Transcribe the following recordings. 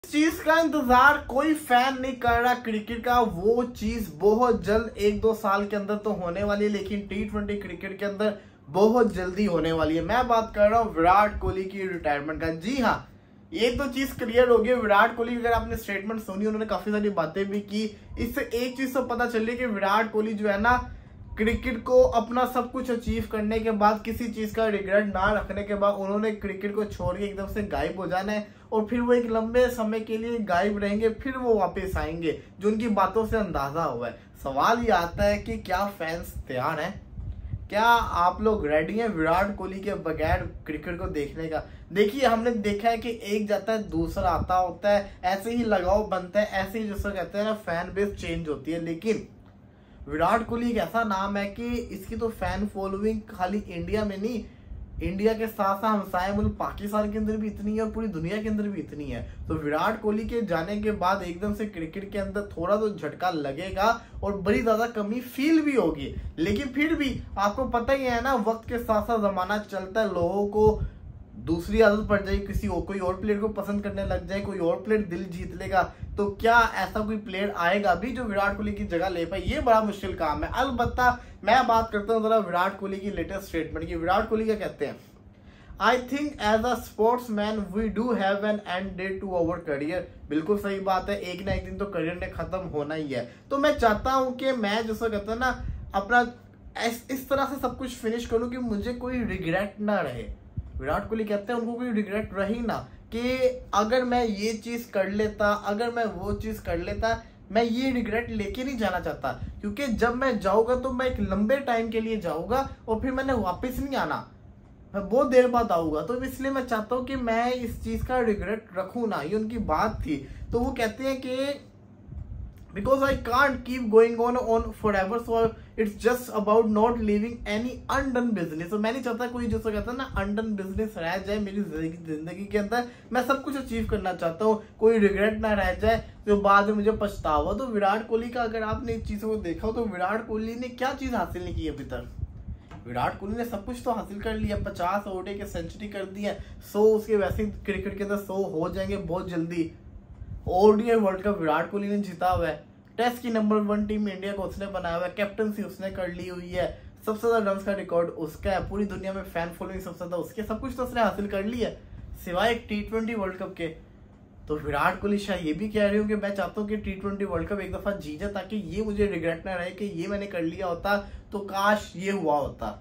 चीज का इंतजार कोई फैन नहीं कर रहा क्रिकेट का, वो चीज बहुत जल्द 1-2 साल के अंदर तो होने वाली है, लेकिन T20 क्रिकेट के अंदर बहुत जल्दी होने वाली है। मैं बात कर रहा हूँ विराट कोहली की रिटायरमेंट का। जी हाँ, ये तो चीज क्लियर हो गई। विराट कोहली अगर आपने स्टेटमेंट सुनी, उन्होंने काफी सारी बातें भी की। इससे एक चीज तो पता चली कि विराट कोहली जो है ना, क्रिकेट को अपना सब कुछ अचीव करने के बाद, किसी चीज का रिग्रेट ना रखने के बाद, उन्होंने क्रिकेट को छोड़ के एकदम से गायब हो जाना है और फिर वो एक लंबे समय के लिए गायब रहेंगे, फिर वो वापस आएंगे, जो उनकी बातों से अंदाजा हुआ है। सवाल ये आता है कि क्या फैंस तैयार हैं? क्या आप लोग रेडी हैं विराट कोहली के बगैर क्रिकेट को देखने का? देखिए, हमने देखा है कि एक जाता है दूसरा आता होता है, ऐसे ही लगाव बनता है, ऐसे ही जिसको कहते हैं ना फैन बेस चेंज होती है। लेकिन विराट कोहली एक ऐसा नाम है कि इसकी तो फैन फॉलोइंग खाली इंडिया में नहीं, इंडिया के साथ साथ हमसाये मुल्क पाकिस्तान के अंदर भी इतनी है और पूरी दुनिया के अंदर भी इतनी है। तो विराट कोहली के जाने के बाद एकदम से क्रिकेट के अंदर थोड़ा तो झटका लगेगा और बड़ी ज्यादा कमी फील भी होगी। लेकिन फिर भी आपको पता ही है ना, वक्त के साथ साथ जमाना चलता है, लोगों को दूसरी आदत पड़ जाए, कोई और प्लेयर को पसंद करने लग जाए, कोई और प्लेयर दिल जीत लेगा, तो क्या ऐसा कोई प्लेयर आएगा भी जो विराट कोहली की जगह ले पाए? ये बड़ा मुश्किल काम है। अलबत्ता मैं बात करता हूँ जरा विराट कोहली की लेटेस्ट स्टेटमेंट की। विराट कोहली क्या कहते हैं? I think as a sportsman we do have an end day to our career. बिल्कुल सही बात है, एक ना एक दिन तो करियर ने खत्म होना ही है। तो मैं चाहता हूँ कि मैं जैसा कहता हूँ ना, अपना इस तरह से सब कुछ फिनिश करूँ कि मुझे कोई रिग्रेट ना रहे। विराट कोहली कहते हैं उनको कोई रिग्रेट रही ना, कि अगर मैं ये चीज कर लेता, अगर मैं वो चीज कर लेता, मैं ये रिग्रेट लेके नहीं जाना चाहता, क्योंकि जब मैं जाऊंगा तो मैं एक लंबे टाइम के लिए जाऊंगा और फिर मैंने वापस नहीं आना, मैं बहुत देर बाद आऊंगा। तो इसलिए मैं चाहता हूँ कि मैं इस चीज का रिग्रेट रखूं ना। ये उनकी बात थी। तो वो कहते हैं कि because I can't keep going on forever, so it's just about not leaving any undone business। तो मैं नहीं चाहता कोई जैसा कहता है ना undone business रह जाए मेरी जिंदगी के अंदर। मैं सब कुछ अचीव करना चाहता हूँ, कोई रिग्रेट ना रह जाए जो बाद में मुझे पछतावा। तो विराट कोहली का अगर आपने इस चीजों को देखा हो, तो विराट कोहली ने क्या चीज हासिल नहीं की अभी तक? विराट कोहली ने सब कुछ तो हासिल कर लिया। 50 ओडीआई के सेंचुरी कर दी है, 100 उसके वैसे क्रिकेट के अंदर 100 हो जाएंगे बहुत जल्दी। ODI World Cup Virat Kohli ने जीता हुआ है, टेस्ट की नंबर 1 टीम इंडिया को उसने बनाया हुआ है, कैप्टनसी उसने कर ली हुई है, सबसे ज्यादा रन का रिकॉर्ड उसका है, पूरी दुनिया में फैन फॉलोइंग सबसे ज्यादा उसके, सब कुछ तो उसने हासिल कर लिया है सिवाय एक T20 वर्ल्ड कप के। तो विराट कोहली शायद ये भी कह रही हूँ कि मैं चाहता हूँ कि T20 वर्ल्ड कप एक दफा जीत जाए, ताकि ये मुझे रिग्रेट ना रहे कि ये मैंने कर लिया होता तो काश ये हुआ होता।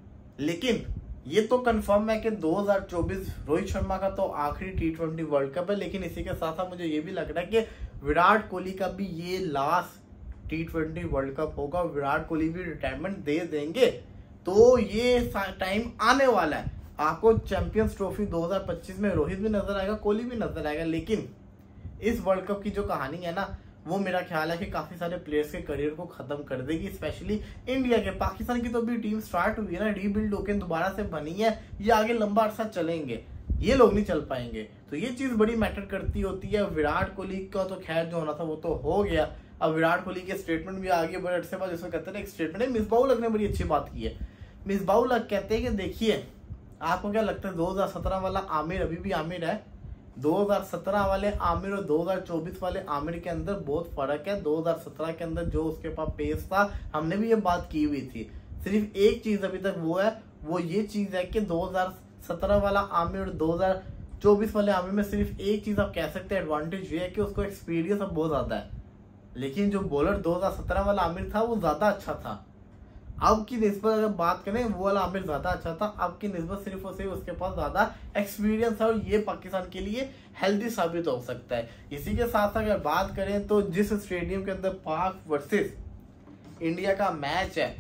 लेकिन ये तो कंफर्म है कि 2024 रोहित शर्मा का तो आखिरी T20 वर्ल्ड कप है। लेकिन इसी के साथ साथ मुझे ये भी लग रहा है कि विराट कोहली का भी ये लास्ट T20 वर्ल्ड कप होगा, विराट कोहली भी रिटायरमेंट दे देंगे। तो ये टाइम आने वाला है। आपको चैंपियंस ट्रॉफी 2025 में रोहित भी नजर आएगा, कोहली भी नजर आएगा। लेकिन इस वर्ल्ड कप की जो कहानी है ना, वो मेरा ख्याल है कि काफी सारे प्लेयर्स के करियर को खत्म कर देगी, स्पेशली इंडिया के। पाकिस्तान की तो अभी टीम स्टार्ट हुई है ना, रीबिल्ड होकर दोबारा से बनी है, ये आगे लंबा अरसा चलेंगे, ये लोग नहीं चल पाएंगे। तो ये चीज बड़ी मैटर करती होती है। विराट कोहली का तो खैर जो होना था वो तो हो गया। अब विराट कोहली के स्टेटमेंट भी आगे बड़े अरसे बाद जिसको कहते हैं एक स्टेटमेंट है, मिसबाह उल हक ने बड़ी अच्छी बात की है। मिसबाह उल हक कहते हैं कि देखिए, आपको क्या लगता है 2017 वाला आमिर अभी भी आमिर है? 2017 वाले आमिर और 2024 वाले आमिर के अंदर बहुत फर्क है। 2017 के अंदर जो उसके पास पेस था, हमने भी ये बात की हुई थी। सिर्फ एक चीज अभी तक वो है, वो ये चीज है कि 2017 वाला आमिर और 2024 वाले आमिर में सिर्फ एक चीज आप कह सकते हैं एडवांटेज ये है कि उसको एक्सपीरियंस अब बहुत ज्यादा है। लेकिन जो बॉलर 2017 वाला आमिर था वो ज्यादा अच्छा था। अब की निस्बत अगर बात करें, वो वाला आमिर ज्यादा अच्छा था। अब की निस्बत सिर्फ और सिर्फ उसके पास ज्यादा एक्सपीरियंस है और ये पाकिस्तान के लिए हेल्दी साबित हो सकता है। इसी के साथ अगर बात करें तो जिस स्टेडियम के अंदर पाक वर्सेस इंडिया का मैच है,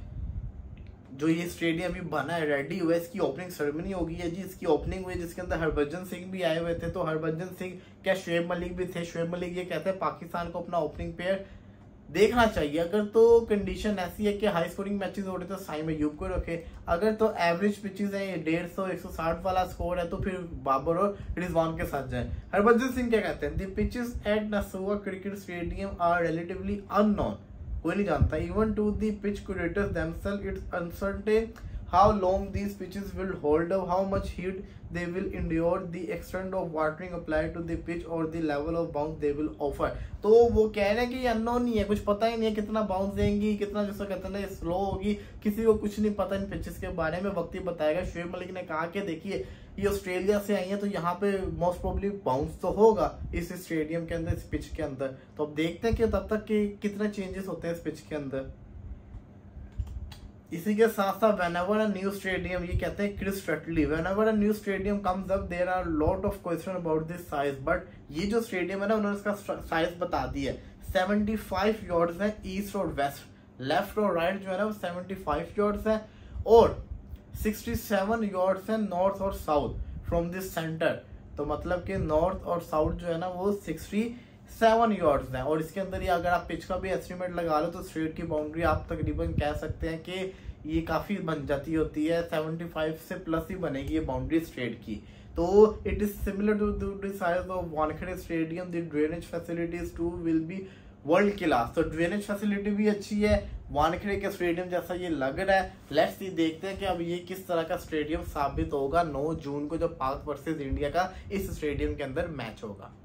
जो ये स्टेडियम भी बना है, रेडी हुआ है, इसकी ओपनिंग सेरेमनी हो गई है जी। इसकी ओपनिंग हुई जिसके अंदर हरभजन सिंह भी आए हुए थे। तो हरभजन सिंह क्या शुएब मलिक भी थे। शुएब मलिक ये कहते हैं पाकिस्तान को अपना ओपनिंग पेयर देखना चाहिए। अगर तो कंडीशन ऐसी है कि हाई स्कोरिंग मैचेस हो रहे तो साइम अयूब को रखे, अगर तो एवरेज पिचेस है 150-160 वाला स्कोर है तो फिर बाबर और रिजवान के साथ जाए। हरभजन सिंह क्या कहते हैं? The pitches at Nassau cricket stadium are relatively unknown. कोई नहीं जानता। Even to the pitch curators themselves it's uncertain how long these pitches will hold up, how much heat they will endure, the extent of watering applied to the pitch or the level of bounce they will offer। तो वो कह रहे हैं कि unknown ही है, कुछ पता ही नहीं है कितना बाउंस देंगी, कितना जैसा कहते हैं स्लो होगी, किसी को कुछ नहीं पता इन पिचेस के बारे में, वक्त ही बताएगा। शुएब मलिक ने कहा कि देखिए ये ऑस्ट्रेलिया से आई है तो यहाँ पे मोस्ट प्रोबेबली बाउंस तो होगा इस स्टेडियम के अंदर, इस पिच के अंदर। तो अब देखते हैं कि तब तक कि कितने चेंजेस होते हैं इस पिच के अंदर। इसी के साथ साथ whenever a new stadium, ये कहते हैं Chris Fretley, whenever a new stadium comes up there are lot of question about this size, but ये जो स्टेडियम है ना उन्होंने इसका साइज बता दिया है। 75 यार्ड्स है ईस्ट और वेस्ट, लेफ्ट और राइट जो है ना वो 75 यार्ड्स है, और 67 यार्ड्स है नॉर्थ और साउथ फ्रॉम दिस सेंटर। तो मतलब कि नॉर्थ और साउथ जो है ना वो 67 यार्ड्स हैं। और इसके अंदर ही अगर आप पिच का भी एस्टिमेट लगा लो तो स्ट्रेट की बाउंड्री आप तकरीबन कह सकते हैं कि ये काफी बन जाती होती है, 75 से प्लस ही बनेगी ये बाउंड्री स्ट्रेट की। तो it is similar to the size of Wankhede stadium, the drainage facilities too will be world class. तो ड्रेनेज फैसिलिटी भी अच्छी है, वानखेड़े के स्टेडियम जैसा ये लग रहा है। लेट्स सी, देखते हैं कि अब ये किस तरह का स्टेडियम साबित होगा 9 जून को जब पाक वर्सेस इंडिया का इस स्टेडियम के अंदर मैच होगा।